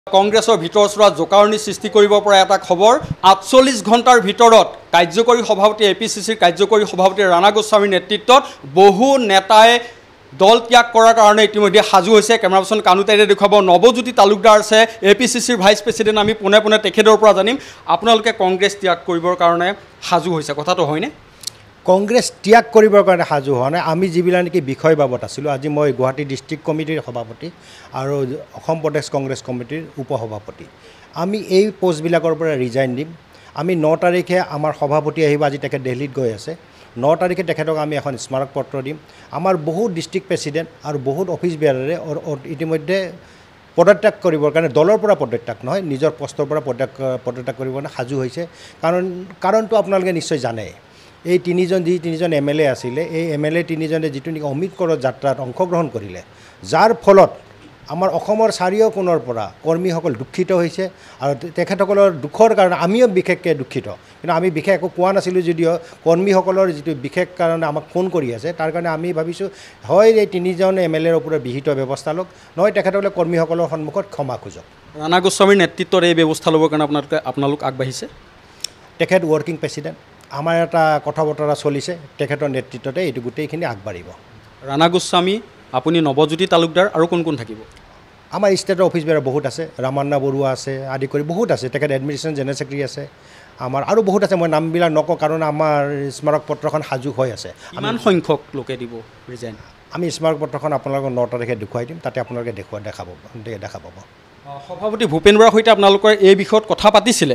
কংগ্ৰেছৰ ভিতৰচোৰা জোকাৰণি সৃষ্টি কৰিব পৰা এটা খবৰ ৪৮ ঘণ্টাৰ ভিতৰত কাৰ্যকৰী সভাপতি APCCৰ কাৰ্যকৰী সভাপতি ৰাণা গোস্বামীৰ নেতৃত্বত বহু নেতাই দল ত্যাগ কৰাৰ কাৰণে ইতিমধ্যে সাজু হৈছে। কেমেৰা পাৰ্চন কানুতাইৰে দেখুৱাব নৱজ্যোতি তালুকদাৰ আছে APCCৰ ভাইচ প্ৰেছিডেণ্ট। আমি পোনে পোনে তেখেতৰ পৰা জানিম আপোনালোকে কংগ্ৰেছ ত্যাগ কৰিবৰ কাৰণে সাজু হৈছে, কথাটো হয়নে? কংগ্ৰেছ ত্যাগ কৰিবৰ কাৰণে সাজু হোৱা নাই। আমি যিবিলাক নেকি বিষয় বাবদ আছিলোঁ, আজি মই গুৱাহাটী ডিষ্ট্ৰিক্ট কমিটিৰ সভাপতি আৰু অসম প্ৰদেশ কংগ্ৰেছ কমিটিৰ উপসভাপতি, আমি এই পোষ্টবিলাকৰ পৰা ৰিজাইন দিম। আমি ৯ তাৰিখে আমাৰ সভাপতি আহিব, আজি তেখেত দিল্লীত গৈ আছে। ৯ তাৰিখে তেখেতক আমি এখন স্মাৰক পত্ৰ দিম। আমাৰ বহুত ডিষ্ট্ৰিক্ট প্ৰেছিডেণ্ট আৰু বহুত অফিচ বেয়াৰে ইতিমধ্যে পদত্যাগ কৰিবৰ কাৰণে, দলৰ পৰা পদত্যাগ নহয়, নিজৰ পষ্টৰ পৰা পদত্যাগ কৰিবৰ কাৰণে সাজু হৈছে। কাৰণটো আপোনালোকে নিশ্চয় জানে। এই তিনিজন MLA আছিলে, এই MLA তিনিজনে যিটো নেকি অমিত কৰৰ যাত্ৰাত অংশগ্ৰহণ কৰিলে, যাৰ ফলত আমাৰ অসমৰ চাৰিওকোণৰ পৰা কৰ্মীসকল দুখিত হৈছে আৰু তেখেতসকলৰ দুখৰ কাৰণে আমিও বিশেষকৈ দুখিত। কিন্তু আমি বিশেষ একো কোৱা নাছিলোঁ যদিও কৰ্মীসকলৰ যিটো বিশেষ কাৰণে আমাক ফোন কৰি আছে, তাৰ কাৰণে আমি ভাবিছোঁ হয় এই তিনিজন MLAৰ ওপৰত বিহিত ব্যৱস্থা লওক, নহয় তেখেতসকলে কৰ্মীসকলৰ সন্মুখত ক্ষমা খোজক। ৰাণা গোস্বামীৰ নেতৃত্বত এই ব্যৱস্থা ল'বৰ কাৰণে আপোনালোক আগবাঢ়িছে? তেখেত ৱৰ্কিং প্ৰেছিডেণ্ট, আমাৰ এটা কথা বতৰা চলিছে, তেখেতৰ নেতৃত্বতে এইটো গোটেইখিনি আগবাঢ়িব। ৰাণা গোস্বামী, আপুনি নৱজ্যোতি তালুকদাৰ আৰু কোন কোন থাকিব? আমাৰ ষ্টেটৰ অফিচ বেয়াৰ বহুত আছে, ৰামান্না বৰুৱা আছে, আদি কৰি বহুত আছে। তেখেত এডমিনিষ্ট্ৰেশ্যন জেনেৰেল ছেক্ৰেটাৰী আছে, আমাৰ আৰু বহুত আছে। মই নামবিলাক নকওঁ কাৰণ আমাৰ স্মাৰক পত্ৰখন সাজু হৈ আছে। কিমান সংখ্যক লোকে দিব ৰিজাইন? আমি স্মাৰক পত্ৰখন আপোনালোকক ৯ তাৰিখে দেখুৱাই দিম, তাতে আপোনালোকে দেখা পাব। সভাপতি ভূপেন বৰাৰ সৈতে আপোনালোকৰ এই বিষয়ত কথা পাতিছিলে,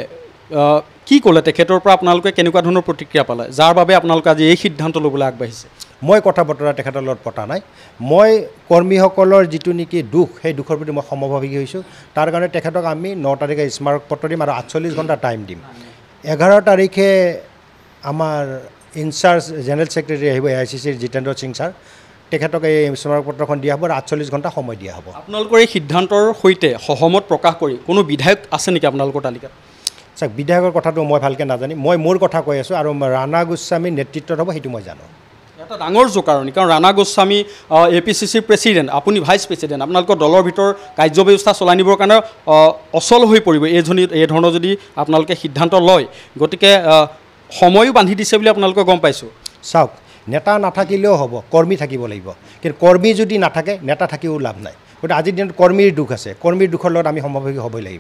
কি ক'লে তেখেতৰ পৰা? আপোনালোকে কেনেকুৱা ধৰণৰ প্ৰতিক্ৰিয়া পালে যাৰ বাবে আপোনালোকে আজি এই সিদ্ধান্ত ল'বলৈ আগবাঢ়িছে? মই কথা বতৰা তেখেতৰ লগত পতা নাই। মই কৰ্মীসকলৰ যিটো নেকি দুখ, সেই দুখৰ প্ৰতি মই সমভাগী হৈছোঁ। তাৰ কাৰণে তেখেতক আমি ৯ তাৰিখে স্মাৰক পত্ৰ দিম আৰু ৪৮ ঘণ্টা টাইম দিম। 11 তাৰিখে আমাৰ ইনচাৰ্জ জেনেৰেল ছেক্ৰেটাৰী আহিব AICCৰ জিতেন্দ্ৰ সিং ছাৰ, তেখেতক এই স্মাৰক পত্ৰখন দিয়া হ'ব আৰু ৪৮ ঘণ্টা সময় দিয়া হ'ব। আপোনালোকৰ এই সিদ্ধান্তৰ সৈতে সহমত প্ৰকাশ কৰি কোনো বিধায়ক আছে নেকি আপোনালোকৰ তালিকাত? চাওক, বিধায়কৰ কথাটো মই ভালকৈ নাজানিম, মই মোৰ কথা কৈ আছোঁ আৰু ৰাণা গোস্বামীৰ নেতৃত্বত হ'ব সেইটো মই জানো। এটা ডাঙৰ জোকাৰণি, কাৰণ ৰাণা গোস্বামী APCCৰ প্ৰেছিডেণ্ট, আপুনি ভাইচ প্ৰেছিডেণ্ট, আপোনালোকৰ দলৰ ভিতৰত কাৰ্য ব্যৱস্থা চলাই নিবৰ কাৰণে অচল হৈ পৰিব এই ধৰণৰ যদি আপোনালোকে সিদ্ধান্ত লয়। গতিকে সময়ো বান্ধি দিছে বুলি আপোনালোকে গম পাইছোঁ। চাওক, নেতা নাথাকিলেও হ'ব, কৰ্মী থাকিব লাগিব। কিন্তু কৰ্মী যদি নাথাকে নেতা থাকিও লাভ নাই। গতিকে আজিৰ দিনত কৰ্মীৰ দুখ আছে, কৰ্মীৰ দুখৰ লগত আমি সমভাগী হ'বই লাগিব।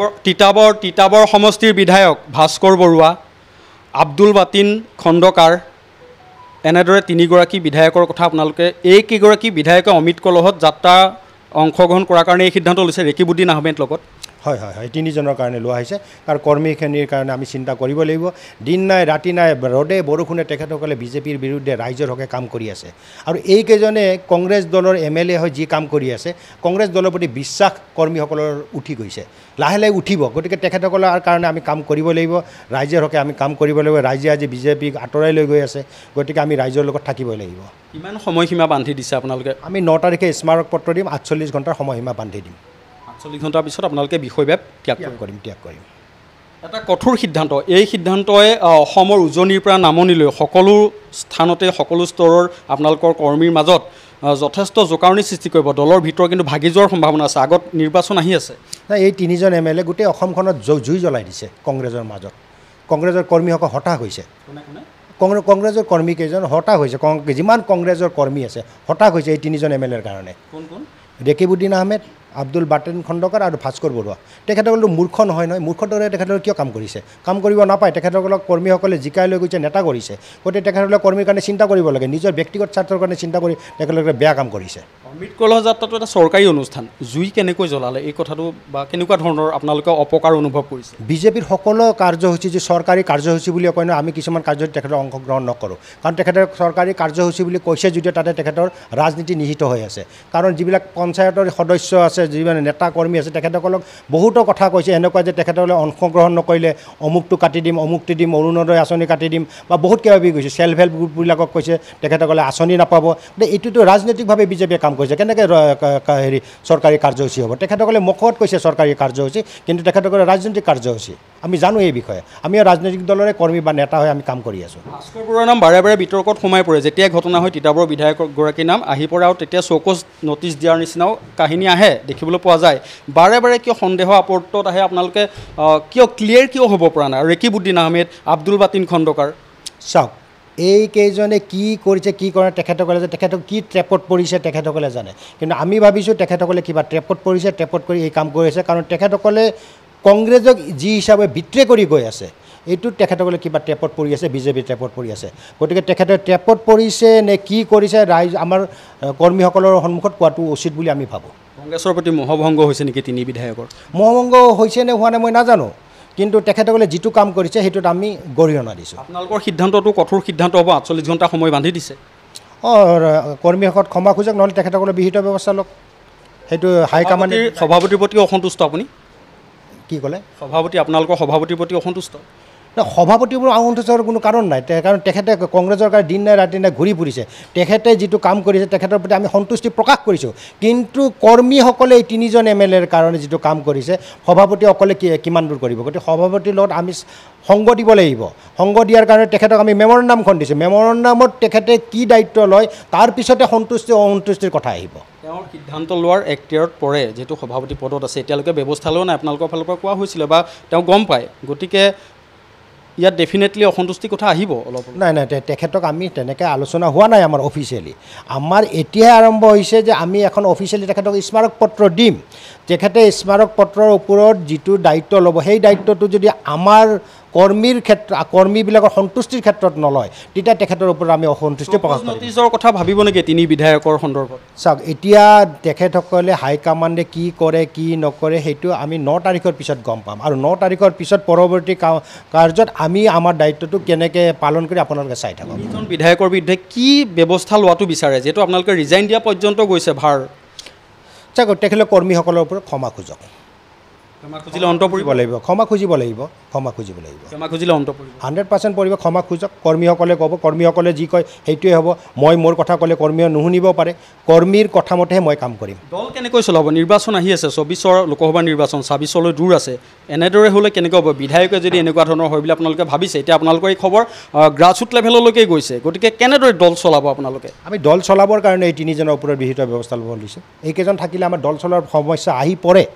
তিতাবৰ সমষ্টিৰ বিধায়ক ভাস্কৰ বৰুৱা, আব্দুল বাতিন খণ্ডকাৰ, এনেদৰে 3গৰাকী বিধায়কৰ কথা আপোনালোকে, এইকেইগৰাকী বিধায়কে অমিত কলহত যাত্ৰা অংশগ্ৰহণ কৰাৰ কাৰণে এই সিদ্ধান্ত লৈছে ৰেকিবুদ্দিন আহমেদ লগত। হয়, তিনিজনৰ কাৰণে লোৱা হৈছে। কাৰণ কৰ্মীখিনিৰ কাৰণে আমি চিন্তা কৰিব লাগিব। দিন নাই ৰাতি নাই, ৰ'দে বৰষুণে তেখেতসকলে বিজেপিৰ বিৰুদ্ধে ৰাইজৰ হকে কাম কৰি আছে আৰু এইকেইজনে কংগ্ৰেছ দলৰ MLA হৈ যি কাম কৰি আছে, কংগ্ৰেছ দলৰ প্ৰতি বিশ্বাস কৰ্মীসকলৰ উঠি গৈছে, লাহে লাহে উঠিব। গতিকে তেখেতসকলৰ কাৰণে আমি কাম কৰিব লাগিব, ৰাইজৰ হকে আমি কাম কৰিব লাগিব। ৰাইজে আজি বিজেপিক আঁতৰাই লৈ গৈ আছে, গতিকে আমি ৰাইজৰ লগত থাকিবই লাগিব। কিমান সময়সীমা বান্ধি দিছে আপোনালোকে? আমি ৯ তাৰিখে স্মাৰক পত্ৰ দিম, ৪৮ ঘণ্টাৰ সময়সীমা বান্ধি দিম। ৪৮ ঘণ্টাৰ পিছত আপোনালোকে বিষয়ভাৱ ত্যাগ কৰিম। এটা কঠোৰ সিদ্ধান্ত। এই সিদ্ধান্তই অসমৰ উজনিৰ পৰা নামনিলৈ সকলো স্থানতে সকলো স্তৰৰ আপোনালোকৰ কৰ্মীৰ মাজত যথেষ্ট জোকাৰণি সৃষ্টি কৰিব। দলৰ ভিতৰত কিন্তু ভাগি যোৱাৰ সম্ভাৱনা আছে, আগত নিৰ্বাচন আহি আছে। এই তিনিজন MLA গোটেই অসমখনত জুই জ্বলাই দিছে। কংগ্ৰেছৰ মাজত কংগ্ৰেছৰ কৰ্মীসকল হতাশ হৈছে। কংগ্ৰেছৰ কৰ্মীকেইজন হতাশ হৈছে, যিমান কংগ্ৰেছৰ কৰ্মী আছে হতাশ হৈছে এই তিনিজন MLAৰ কাৰণে। ৰেকিবুদ্দিন আহমেদ, আব্দুল বাতিন খণ্ডকাৰ আৰু ভাস্কৰ বৰুৱা। তেখেতসকলতো মূৰ্খ নহয়, মূৰ্খৰ দৰে তেখেতসকলে কিয় কাম কৰিছে? কাম কৰিব নাপায়। তেখেতসকলক কৰ্মীসকলে জিকাই লৈ গৈছে, নেতা কৰিছে। গতিকে তেখেতসকলে কৰ্মীৰ কাৰণে চিন্তা কৰিব লাগে, নিজৰ ব্যক্তিগত স্বাৰ্থৰ কাৰণে চিন্তা কৰি তেখেতলোকে বেয়া কাম কৰিছে। অমিত কলহ যাত্ৰাটো এটা চৰকাৰী অনুষ্ঠান, জুই কেনেকৈ জ্বলালে এই কথাটো বা কেনেকুৱা ধৰণৰ আপোনালোকে অপকাৰ অনুভৱ কৰিছে? বিজেপিৰ সকলো কাৰ্যসূচী যে চৰকাৰী কাৰ্যসূচী বুলি কয় নহয়, আমি কিছুমান কাৰ্যত তেখেতৰ অংশগ্ৰহণ নকৰোঁ। কাৰণ তেখেতে চৰকাৰী কাৰ্যসূচী বুলি কৈছে যদিও তাতে তেখেতৰ ৰাজনীতি নিহিত হৈ আছে। কাৰণ যিবিলাক পঞ্চায়তৰ সদস্য আছে, যিমান নেতা কৰ্মী আছে, তেখেতসকলক বহুতো কথা কৈছে এনেকুৱা যে তেখেতসকলে অংশগ্ৰহণ নকৰিলে অমুকটো কাটি দিম, অমুকটো দিম, অৰুণোদয় আঁচনি কাটি দিম বা বহুত কিবাকিবি কৈছে। চেল্ফ হেল্প গ্ৰুপবিলাকক কৈছে তেখেতসকলে আঁচনি নাপাব। এইটোতো ৰাজনৈতিকভাৱে বিজেপিয়ে কাম কৰিছে। কেনেকৈ চৰকাৰী কাৰ্যসূচী হ'ব? তেখেতসকলে মুখত কৈছে চৰকাৰী কাৰ্যসূচী, কিন্তু তেখেতসকলে ৰাজনৈতিক কাৰ্যসূচী। আমি জানো এই বিষয়ে, আমিও ৰাজনৈতিক দলৰে কৰ্মী বা নেতা হৈ আমি কাম কৰি আছোঁ। ভাস্কৰ বৰুৱাৰ নাম বাৰে বাৰে বিতৰ্কত সোমাই পৰে। যেতিয়াই ঘটনা হয় তিতাবৰৰ বিধায়কগৰাকীৰ নাম আহি পৰে আৰু তেতিয়া চৌকছ নটিচ দিয়াৰ নিচিনাও কাহিনী আহে দেখিবলৈ পোৱা যায় বাৰে বাৰে কিয় সন্দেহ আপৰ্তত আহে আপোনালোকে কিয় ক্লিয়াৰ কিয় হ'ব পৰা নাই ৰেকিবুদ্দিন আহমেদ আব্দুল বাতিন খণ্ডকাৰ চাওক এইকেইজনে কি কৰিছে কি কৰে তেখেতসকলে যে তেখেতক কি ট্ৰেপত পৰিছে তেখেতসকলে জানে কিন্তু আমি ভাবিছোঁ তেখেতসকলে কিবা ট্ৰেপত পৰিছে ট্ৰেপত কৰি এই কাম কৰি আছে কাৰণ তেখেতসকলে কংগ্ৰেছক যি হিচাপে বিত্ৰে কৰি গৈ আছে এইটো তেখেতসকলে কিবা ট্ৰেপত পৰি আছে বিজেপি ট্ৰেপত পৰি আছে গতিকে তেখেতে ট্ৰেপত পৰিছে নে কি কৰিছে ৰাইজ আমাৰ কৰ্মীসকলৰ সন্মুখত কোৱাটো উচিত বুলি আমি ভাবোঁ কংগ্ৰেছৰ প্ৰতি মোহভংগ হৈছে নেকি তিনি বিধায়কৰ মোহভংগ হৈছে নে হোৱা নাই মই নাজানো কিন্তু তেখেতসকলে যিটো কাম কৰিছে সেইটোত আমি গৰিহণা দিছোঁ আপোনালোকৰ সিদ্ধান্তটো কঠোৰ সিদ্ধান্ত হ'ব 48 ঘণ্টা সময় বান্ধি দিছে কৰ্মীসকল ক্ষমা খোজক নহ'লে তেখেতসকলে বিহিত ব্যৱস্থা লওক সেইটো হাইকমাণ্ডে সভাপতিৰ প্ৰতি অসন্তুষ্ট আপুনি কি ক'লে সভাপতি আপোনালোকৰ সভাপতিৰ প্ৰতি অসন্তুষ্ট সভাপতিবোৰ অসন্তুষ্টৰ কোনো কাৰণ নাই কাৰণ তেখেতে কংগ্ৰেছৰ কাৰণে দিন নাই ৰাতি নাই ঘূৰি ফুৰিছে তেখেতে যিটো কাম কৰিছে তেখেতৰ প্ৰতি আমি সন্তুষ্টি প্ৰকাশ কৰিছোঁ কিন্তু কৰ্মীসকলে এই 3জন MLAৰ কাৰণে যিটো কাম কৰিছে সভাপতি অকলে কিমান দূৰ কৰিব গতিকে সভাপতিৰ লগত আমি সংগ দিব লাগিব সংগ দিয়াৰ কাৰণে তেখেতক আমি মেমৰেণ্ডামখন দিছোঁ মেমৰেণ্ডামত তেখেতে কি দায়িত্ব লয় তাৰ পিছতে সন্তুষ্টি অসন্তুষ্টিৰ কথা আহিব তেওঁৰ সিদ্ধান্ত লোৱাৰ এক্টিয়াৰত পৰে যিহেতু সভাপতি পদত আছে এতিয়ালৈকে ব্যৱস্থা লোৱা নাই আপোনালোকৰ ফালৰ পৰা কোৱা হৈছিলে বা তেওঁ গম পায় গতিকে ইয়াত ডেফিনেটলি অসন্তুষ্টিৰ কথা আহিব অলপ নাই নাই তেখেতক আমি তেনেকৈ আলোচনা হোৱা নাই আমাৰ অফিচিয়েলি আমাৰ এতিয়াহে আৰম্ভ হৈছে যে আমি এখন অফিচিয়েলি তেখেতক স্মাৰক পত্ৰ দিম তেখেতে স্মাৰক পত্ৰৰ ওপৰত যিটো দায়িত্ব ল'ব সেই দায়িত্বটো যদি আমাৰ কৰ্মীবিলাকৰ সন্তুষ্টিৰ ক্ষেত্ৰত নলয় তেতিয়া তেখেতৰ ওপৰত আমি অসন্তুষ্টি প্ৰকাশ কৰিম নটিছৰ কথা ভাবিব নেকি তিনি বিধায়কৰ সন্দৰ্ভত চাওক এতিয়া তেখেতসকলে হাইকমাণ্ডে কি কৰে কি নকৰে সেইটো আমি 9 তাৰিখৰ পিছত গম পাম আৰু 9 তাৰিখৰ পিছত পৰৱৰ্তী কাৰ্যত আমি আমাৰ দায়িত্বটো কেনেকৈ পালন কৰি আপোনালোকে চাই থাকক তিনিজন বিধায়কৰ বিৰুদ্ধে কি ব্যৱস্থা লোৱাটো বিচাৰে যিহেতু আপোনালোকে ৰিজাইন দিয়া পৰ্যন্ত গৈছে ভাৰ চাওক তেখেতলোক কৰ্মীসকলৰ ওপৰত ক্ষমা খোজক ক্ষমা খুজিলে অন্ত পৰিব লাগিব ক্ষমা খুজিব লাগিব ক্ষমা খুজিব লাগিব ক্ষমা খুজিলে অন্ত পৰিব 100% পৰিব ক্ষমা খোজক কৰ্মীসকলে ক'ব কৰ্মীসকলে যি কয় সেইটোৱে হ'ব মই মোৰ কথা ক'লে কৰ্মীয়ে নুশুনিব পাৰে কৰ্মীৰ কথা মতেহে মই কাম কৰিম দল কেনেকৈ চলাব নিৰ্বাচন আহি আছে 24ৰ লোকসভা নিৰ্বাচন 26লৈ দূৰ আছে এনেদৰে হ'লে কেনেকৈ হ'ব বিধায়কে যদি এনেকুৱা ধৰণৰ হয় বুলি আপোনালোকে ভাবিছে এতিয়া আপোনালোকৰ এই খবৰ গ্ৰাছৰুট লেভেললৈকে গৈছে গতিকে কেনেদৰে দল চলাব আপোনালোকে আমি দল চলাবৰ কাৰণে এই 3জনৰ ওপৰত বিহিত ব্যৱস্থা ল'ব দিছোঁ এইকেইজন থাকিলে আমাৰ দল চলোৱাৰ সমস্যা আহি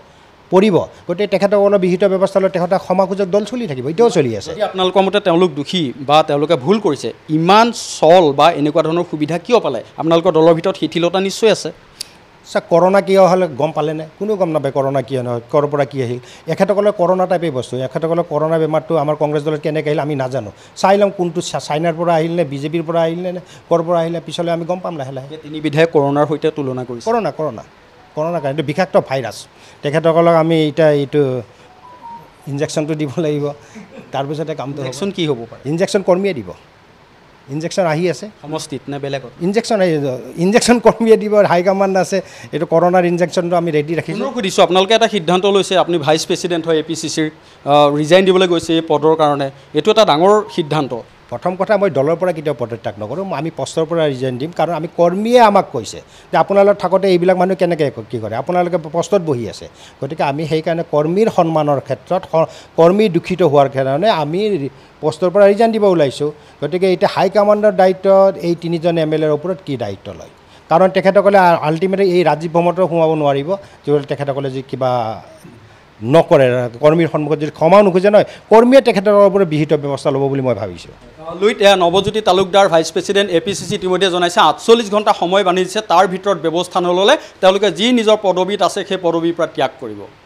পৰিব গতিকে তেখেতসকলৰ বিহিত ব্যৱস্থা লৈ তেখেতে ক্ষমা খোজক দল চলি থাকিব এতিয়াও চলি আছে যদি আপোনালোকৰ মতে তেওঁলোক দোষী বা তেওঁলোকে ভুল কৰিছে ইমান চল বা এনেকুৱা ধৰণৰ সুবিধা কিয় পালে আপোনালোকৰ দলৰ ভিতৰত শিথিলতা নিশ্চয় আছে চাওক কৰোণা কিয় হ'লে গম পালেনে কোনো গম নাপায় কৰোণা কিয় নহয় ক'ৰ পৰা কি আহিল এখেতসকলে কৰোণা টাইপেই বস্তু এখেতসকলে কৰোণা বেমাৰটো আমাৰ কংগ্ৰেছ দলত কেনেকৈ আহিল আমি নাজানো চাই ল'ম কোনটো চাইনাৰ পৰা আহিল নে বিজেপিৰ পৰা আহিল নে ক'ৰ পৰা আহিলে পিছলৈ আমি গম পাম লাহে লাহে তিনি বিধায়ক কৰোণাৰ সৈতে তুলনা কৰিছে কৰোণা কাৰণ এইটো বিষাক্ত ভাইৰাছ তেখেতসকলক আমি এতিয়া এইটো ইনজেকশ্যনটো দিব লাগিব তাৰপিছতে কামটো ইনজেকশ্যন কি হ'ব পাৰে ইনজেকশ্যন কৰ্মীয়ে দিব ইনজেকশ্যন আহি আছে সমষ্টিত নে বেলেগত ইনজেকশ্যন কৰ্মীয়ে দিব হাইকমাণ্ড আছে এইটো কৰোণাৰ ইনজেকশ্যনটো আমি ৰেডি ৰাখিছোঁ সুধিছোঁ আপোনালোকে এটা সিদ্ধান্ত লৈছে আপুনি ভাইচ প্ৰেচিডেণ্ট হয় APCCৰ ৰিজাইন দিবলৈ গৈছে এই পদৰ কাৰণে এইটো এটা ডাঙৰ সিদ্ধান্ত প্ৰথম কথা মই দলৰ পৰা কেতিয়াও পদত্যাগ নকৰোঁ আমি পষ্টৰ পৰা ৰিজাইন দিম কাৰণ আমি কৰ্মীয়ে আমাক কৈছে যে আপোনালোক থাকোঁতে এইবিলাক মানুহ কেনেকৈ কি কৰে আপোনালোকে পষ্টত বহি আছে গতিকে আমি সেইকাৰণে কৰ্মীৰ সন্মানৰ ক্ষেত্ৰত কৰ্মী দূষিত হোৱাৰ কাৰণে আমি পষ্টৰ পৰা ৰিজাইন দিব ওলাইছোঁ গতিকে এতিয়া হাইকমাণ্ডৰ দায়িত্বত এই 3জন MLAৰ ওপৰত কি দায়িত্ব লয় কাৰণ তেখেতসকলে আল্টিমেটলি এই ৰাজীৱ ভ্ৰমণতো সোমাব নোৱাৰিব যিহেতু তেখেতসকলে যি কিবা নকৰে কৰ্মীৰ সন্মুখত যদি ক্ষমাও নোখোজে নহয় কৰ্মীয়ে তেখেতৰ ওপৰত বিহিত ব্যৱস্থা ল'ব বুলি মই ভাবিছোঁ Luit Nabajyoti Talukdar vice president APCC ইতিমধ্যে জনাইছে 48 ঘণ্টা সময় বান্ধি দিছে তাৰ ভিতৰত ব্যৱস্থা নল'লে তেওঁলোকে যি নিজৰ পদবীত আছে সেই পদবীৰ পৰা ত্যাগ কৰিব